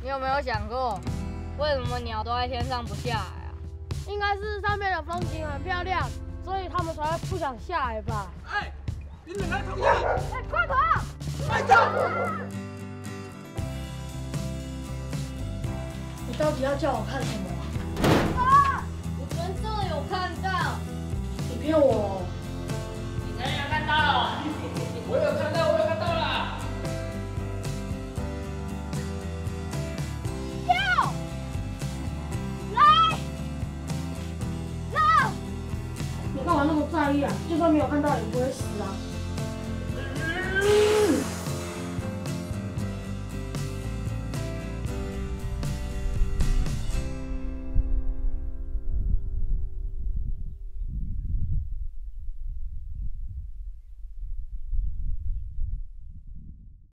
你有没有想过，为什么鸟都在天上不下来啊？ 应该是上面的风景很漂亮，所以他们才会不想下来吧？ 哎，你们来同意？哎， 快跑！ 快走！ 你到底要叫我看什么？ 我昨天真的有看到。 你骗我！ 你才有看到？我有看到，我有看到了。 你干嘛那么在意啊？就算没有看到，也不会死啊。